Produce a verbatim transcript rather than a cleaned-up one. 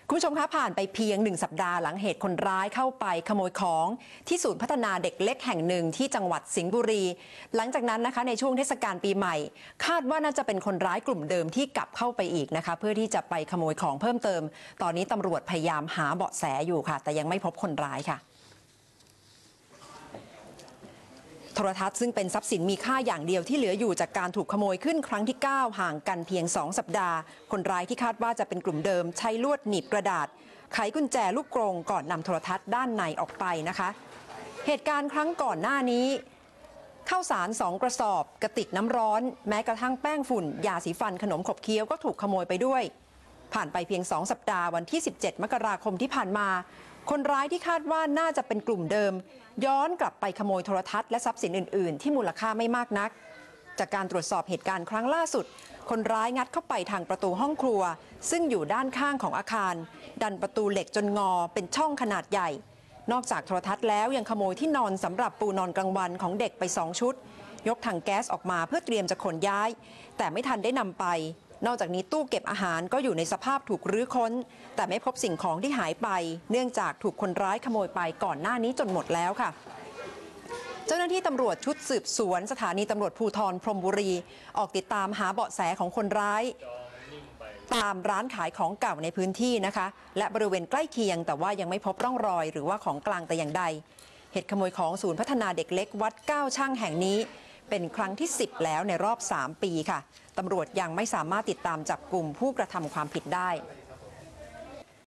คุณผู้ชมคะผ่านไปเพียงหนึ่งสัปดาห์หลังเหตุคนร้ายเข้าไปขโมยของที่ศูนย์พัฒนาเด็กเล็กแห่งหนึ่งที่จังหวัดสิงห์บุรีหลังจากนั้นนะคะในช่วงเทศกาลปีใหม่คาดว่าน่าจะเป็นคนร้ายกลุ่มเดิมที่กลับเข้าไปอีกนะคะเพื่อที่จะไปขโมยของเพิ่มเติมตอนนี้ตำรวจพยายามหาเบาะแสอยู่ค่ะแต่ยังไม่พบคนร้ายค่ะโทรทัศน์ซึ่งเป็นทรัพย์สินมีค่าอย่างเดียวที่เหลืออยู่จากการถูกขโมยขึ้นครั้งที่เก้าห่างกันเพียงสองสัปดาห์คนร้ายที่คาดว่าจะเป็นกลุ่มเดิมใช้ลวดหนีบกระดาษไขกุญแจลูกกรงก่อนนำโทรทัศน์ด้านในออกไปนะคะเหตุการณ์ครั้งก่อนหน้านี้ข้าวสารสองกระสอบกระติกน้ำร้อนแม้กระทั่งแป้งฝุ่นยาสีฟันขนมขบเคี้ยวก็ถูกขโมยไปด้วยผ่านไปเพียงสองสัปดาห์วันที่สิบเจ็ดมกราคมที่ผ่านมาคนร้ายที่คาดว่าน่าจะเป็นกลุ่มเดิมย้อนกลับไปขโมยโทรทัศน์และทรัพย์สินอื่นๆที่มูลค่าไม่มากนักจากการตรวจสอบเหตุการณ์ครั้งล่าสุดคนร้ายงัดเข้าไปทางประตูห้องครัวซึ่งอยู่ด้านข้างของอาคารดันประตูเหล็กจนงอเป็นช่องขนาดใหญ่นอกจากโทรทัศน์แล้วยังขโมยที่นอนสำหรับปูนอนกลางวันของเด็กไปสองชุดยกถังแก๊สออกมาเพื่อเตรียมจะขนย้ายแต่ไม่ทันได้นำไปนอกจากนี้ตู้เก็บอาหารก็อยู่ในสภาพถูกรื้อค้นแต่ไม่พบสิ่งของที่หายไปเนื่องจากถูกคนร้ายขโมยไปก่อนหน้านี้จนหมดแล้วค่ะเจ้าหน้าที่ตำรวจชุดสืบสวนสถานีตำรวจภูธรพรหมบุรีออกติดตามหาเบาะแสของคนร้ายตามร้านขายของเก่าในพื้นที่นะคะและบริเวณใกล้เคียงแต่ว่ายังไม่พบร่องรอยหรือว่าของกลางแต่อย่างใดเหตุขโมยของศูนย์พัฒนาเด็กเล็กวัดเก้าช่างแห่งนี้เป็นครั้งที่สิบแล้วในรอบสามปีค่ะตำรวจยังไม่สามารถติดตามจับกลุ่มผู้กระทำความผิดได้